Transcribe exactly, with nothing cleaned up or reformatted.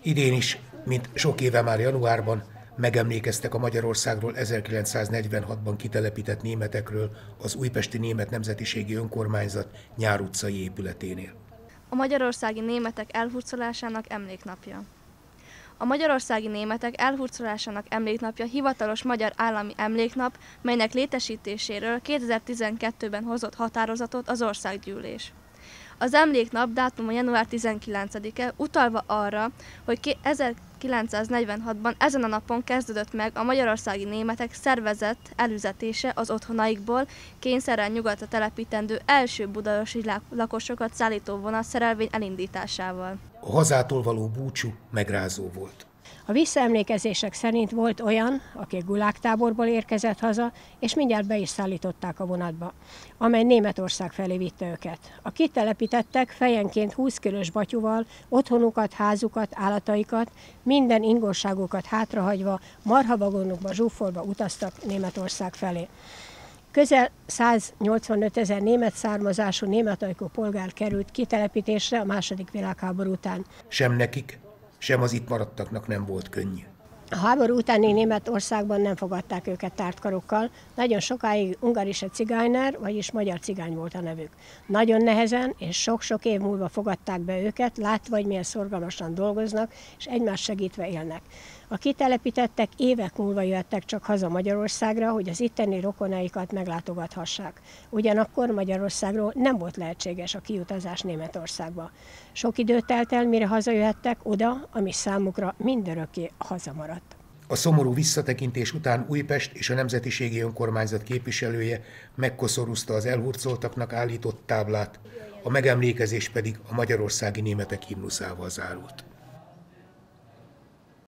Idén is, mint sok éve már januárban, megemlékeztek a Magyarországról ezerkilencszáznegyvenhatban kitelepített németekről az Újpesti Német Nemzetiségi Önkormányzat Nyár utcai épületénél. A magyarországi németek elhurcolásának emléknapja. A magyarországi németek elhurcolásának emléknapja hivatalos magyar állami emléknap, melynek létesítéséről kétezer-tizenkettőben hozott határozatot az országgyűlés. Az emléknap dátuma január tizenkilencedike, utalva arra, hogy ezerkilencszáznegyvenhatban ezen a napon kezdődött meg a magyarországi németek szervezett elüzetése az otthonaikból, kényszerrel nyugatra telepítendő első budaörsi lakosokat szállító vonatszerelvény elindításával. A hazától való búcsú megrázó volt. A visszaemlékezések szerint volt olyan, aki gulágtáborból érkezett haza, és mindjárt be is szállították a vonatba, amely Németország felé vitte őket. A kitelepítettek fejenként húsz kilós batyuval otthonukat, házukat, állataikat, minden ingóságukat hátrahagyva, marhavagonokba zsúfolva utaztak Németország felé. Közel száznyolcvanöt ezer német származású németajkú polgár került kitelepítésre a második világháború után. Sem nekik, sem az itt maradtaknak nem volt könnyű. A háború utáni Németországban nem fogadták őket tártkarokkal, nagyon sokáig ungarische Zigeuner, vagyis magyar cigány volt a nevük. Nagyon nehezen és sok-sok év múlva fogadták be őket, látva, hogy milyen szorgalmasan dolgoznak, és egymást segítve élnek. A kitelepítettek évek múlva jöttek csak haza Magyarországra, hogy az itteni rokonaikat meglátogathassák. Ugyanakkor Magyarországról nem volt lehetséges a kiutazás Németországba. Sok idő telt el, mire hazajöhettek oda, ami számukra mindörökké hazamaradt. A szomorú visszatekintés után Újpest és a Nemzetiségi Önkormányzat képviselője megkoszorúzta az elhurcoltaknak állított táblát, a megemlékezés pedig a magyarországi németek himnuszával zárult.